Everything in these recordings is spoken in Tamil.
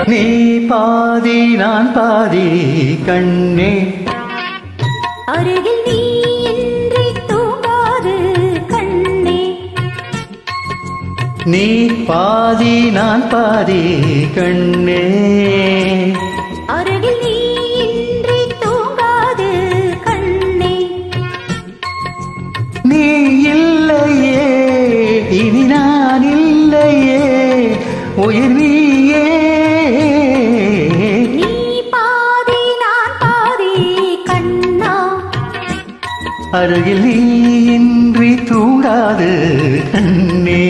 நீ பாதி நான் பாதி கண்ணே அருகில் நீ இன்றி தூங்காது கண்ணே நீ பாதி நான் பாதி கண்ணே அருகில் நீ இன்றி தூங்காது கண்ணே நீ இல்லையே இனி நான் இல்லையே உயிர் நீயே நீ பாதி நான் பாதி கண்ணா அருகில் நீ இன்றி தூங்காது கண்ணே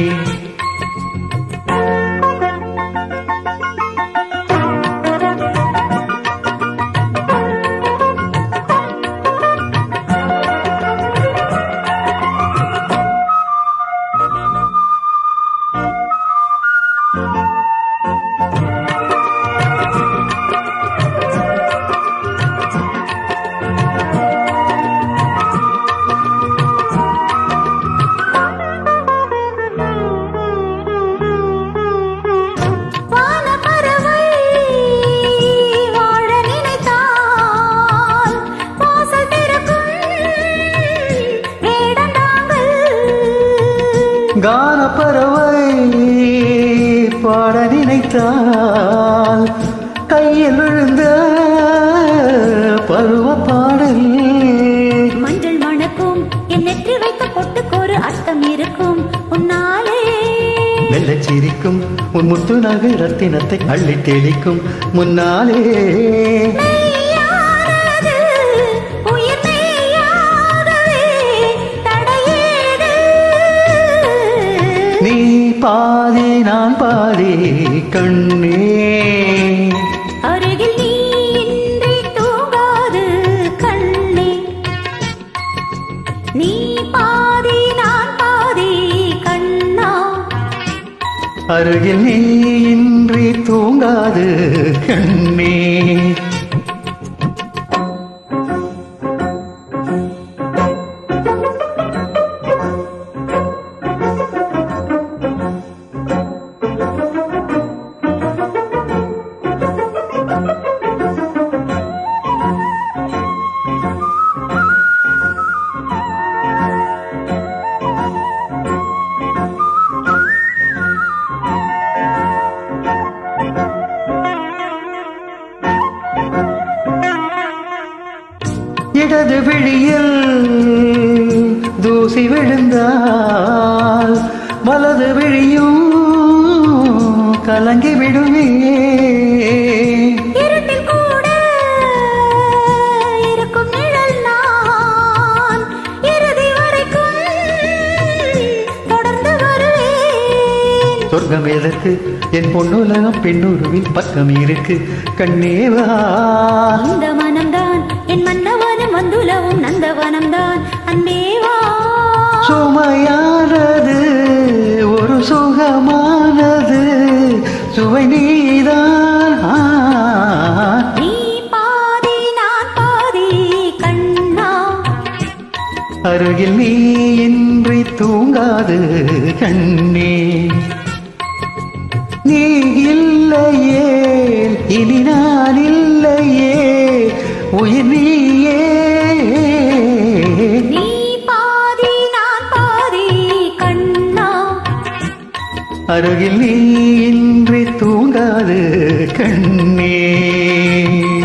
கானப்பறவை பாட நினைத்தால் கையில் விழுந்த பருவ பாடல் மஞ்சள் மணக்கும் என் நெற்றி வைத்த பொட்டுக்கொரு அர்த்தம் இருக்கும் உன்னாலே மெல்ல சிரிக்கும் உன் முத்து நகை ரத்தினத்தை அள்ளி தெளிக்கும் முன்னாலே நீ பாதி நான் பாதி கண்ணே அருகில் நீ இன்றி தூங்காது கண்ணே நீ பாதி நான் பாதி கண்ணா அருகில் நீ இன்றி தூங்காது கண்ணே இடது விழியில் தூசி விழுந்தால் வலது விழியும் கலங்கி விடுவே இருட்டில் கூட இருக்கும் நிழல் நான் இறுதி வரைக்கும் தொடர்ந்து வருவேன் சொர்க்கம் எதற்கு என் பொன்னுலகம் பெண்ணுருவின் பக்கம் இருக்கு கண்ணேவா இந்த மனம்தான் என் மன்னவனம் வந்துலவும் நந்தவனம்தான் அன்பேவா சுமையானது ஒரு சுகமானது சுவை நீதான் நீ பாதி நான் பாதி கண்ணா அருகில் நீ இன்றி தூங்காது கண்ணே நீ இல்லையே இனி நான் இல்லையே உயிர் நீயே நீ பாதி நான் பாதி கண்ணா அருகில் நீ இன்றி தூங்காது கண்ணே